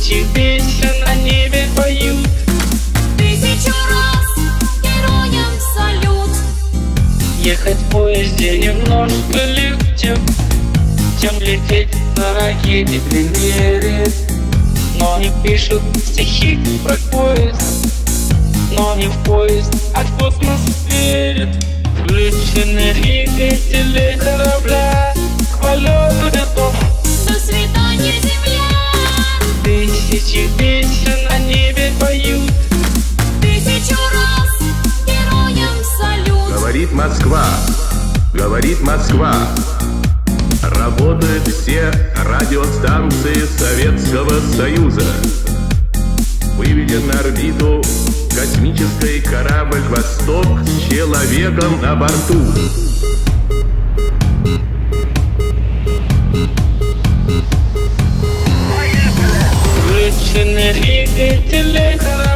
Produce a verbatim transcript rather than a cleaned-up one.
Тысячи песен на небе поют. Тысячу раз героям салют. Ехать в поезде немножко легче, чем лететь на ракете длиннее. Но они пишут стихи про поезд, но не в поезд, а в космос верят. Включены двигатели корабля, к полету готов. До свидания, земля. Тысячи песен на небе поют. Тысячу раз героям салют. Говорит Москва, говорит Москва. Работают все радиостанции Советского Союза. Выведен на орбиту космический корабль «Восток» с человеком на борту. Включены двигатели корабля.